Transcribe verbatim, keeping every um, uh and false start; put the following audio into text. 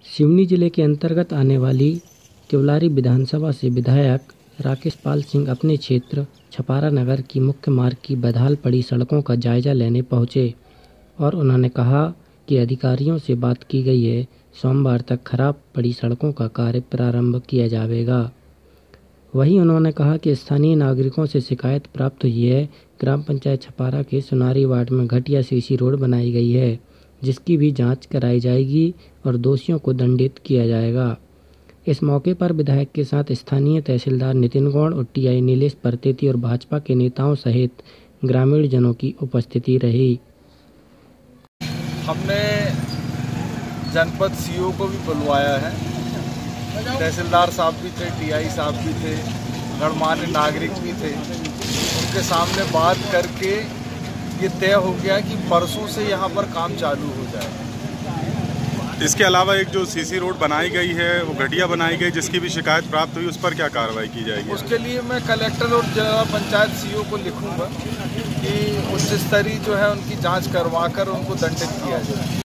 सिवनी जिले के अंतर्गत आने वाली तिवलारी विधानसभा से विधायक राकेश पाल सिंह अपने क्षेत्र छपारा नगर की मुख्य मार्ग की बदहाल पड़ी सड़कों का जायजा लेने पहुंचे और उन्होंने कहा कि अधिकारियों से बात की गई है, सोमवार तक खराब पड़ी सड़कों का कार्य प्रारंभ किया जाएगा। वहीं उन्होंने कहा कि स्थानीय नागरिकों से शिकायत प्राप्त हुई है। ग्राम पंचायत छपारा के सुनारी वार्ड में घटिया सीसी रोड बनाई गई है, जिसकी भी जांच कराई जाएगी और दोषियों को दंडित किया जाएगा। इस मौके पर विधायक के साथ स्थानीय तहसीलदार नितिन गौड़ और टीआई नीलेश परतेती और भाजपा के नेताओं सहित ग्रामीण जनों की उपस्थिति रही। हमने जनपद सीओ को भी बुलवाया है, तहसीलदार साहब भी थे, टीआई साहब भी थे, गणमान्य नागरिक भी थे। उनके सामने बात करके ये तय हो गया कि परसों से यहाँ पर काम चालू हो जाए। इसके अलावा एक जो सीसी रोड बनाई गई है वो घटिया बनाई गई, जिसकी भी शिकायत प्राप्त हुई, उस पर क्या कार्रवाई की जाएगी? उसके लिए मैं कलेक्टर और जिला पंचायत सीओ को लिखूंगा कि उच्च स्तरीय जो है उनकी जांच करवा कर उनको दंडित किया जाए।